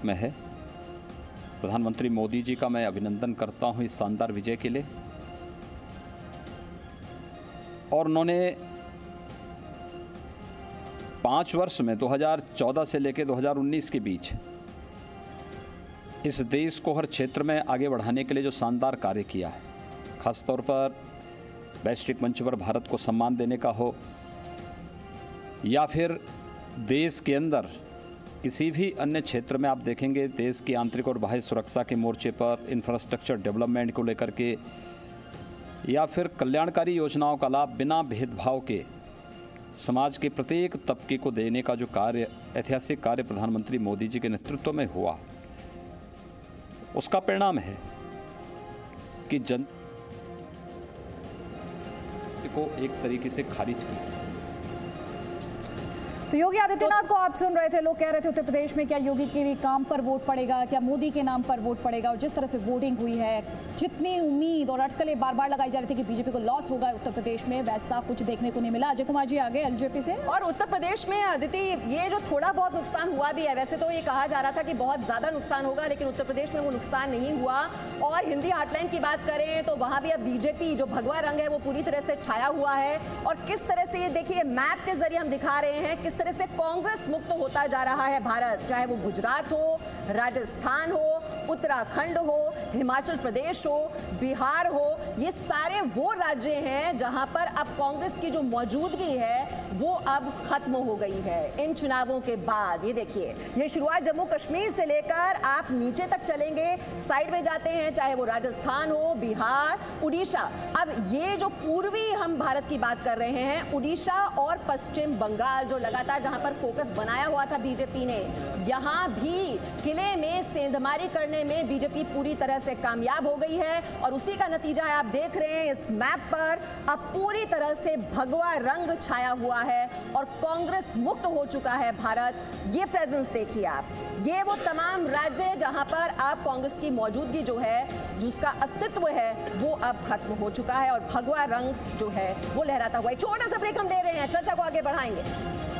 भारत में है। प्रधानमंत्री मोदी जी का मैं अभिनंदन करता हूं इस शानदार विजय के लिए। और उन्होंने 5 वर्ष में 2014 से लेकर 2019 के बीच इस देश को हर क्षेत्र में आगे बढ़ाने के लिए जो शानदार कार्य किया है, खासतौर पर वैश्विक मंच पर भारत को सम्मान देने का हो या फिर देश के अंदर किसी भी अन्य क्षेत्र में आप देखेंगे देश की आंतरिक और बाह्य सुरक्षा के मोर्चे पर इंफ्रास्ट्रक्चर डेवलपमेंट को लेकर के या फिर कल्याणकारी योजनाओं का लाभ बिना भेदभाव के समाज के प्रत्येक तबके को देने का जो कार्य, ऐतिहासिक कार्य प्रधानमंत्री मोदी जी के नेतृत्व में हुआ, उसका परिणाम है कि जन को एक तरीके से खारिज किया। तो योगी आदित्यनाथ को आप सुन रहे थे, लोग कह रहे थे उत्तर प्रदेश में क्या योगी के काम पर वोट पड़ेगा, क्या मोदी के नाम पर वोट पड़ेगा। और जिस तरह से वोटिंग हुई है, जितनी उम्मीद और अटकलें बार बार लगाई जा रही थी कि बीजेपी को लॉस होगा उत्तर प्रदेश में, वैसा कुछ देखने को नहीं मिला। अजय कुमार जी आगे एलजेपी से। और उत्तर प्रदेश में अदिति, ये जो थोड़ा बहुत नुकसान हुआ भी है, वैसे तो ये कहा जा रहा था कि बहुत ज्यादा नुकसान होगा, लेकिन उत्तर प्रदेश में वो नुकसान नहीं हुआ। और हिंदी हार्टलैंड की बात करें तो वहां भी अब बीजेपी जो भगवा रंग है वो पूरी तरह से छाया हुआ है। और किस तरह से ये देखिए मैप के जरिए हम दिखा रहे हैं किस तरह से कांग्रेस मुक्त होता जा रहा है भारत, चाहे वो गुजरात हो, राजस्थान हो, उत्तराखंड हो, हिमाचल प्रदेश हो, बिहार हो, ये सारे वो राज्य हैं जहां पर अब कांग्रेस की जो मौजूदगी है वो अब खत्म हो गई है इन चुनावों के बाद। ये देखिए, ये शुरुआत जम्मू कश्मीर से लेकर आप नीचे तक चलेंगे, साइड में जाते हैं, चाहे वो राजस्थान हो, बिहार, उड़ीसा। अब ये जो पूर्वी हम भारत की बात कर रहे हैं, उड़ीसा और पश्चिम बंगाल जो लगातार जहां पर फोकस बनाया हुआ था बीजेपी ने, यहां भी किले में सेंधमारी करने में बीजेपी पूरी तरह से कामयाब हो गई है। और उसी का नतीजा है, आप देख रहे हैं इस मैप पर अब पूरी तरह से भगवा रंग छाया हुआ है और कांग्रेस मुक्त हो चुका है भारत। ये प्रेजेंस देखिए आप, ये वो तमाम राज्य जहां पर अब कांग्रेस की मौजूदगी जो है, जिसका अस्तित्व है, वो अब खत्म हो चुका है और भगवा रंग जो है वो लहराता हुआ। एक छोटा सा ब्रेक हम ले रहे हैं, चर्चा को आगे बढ़ाएंगे।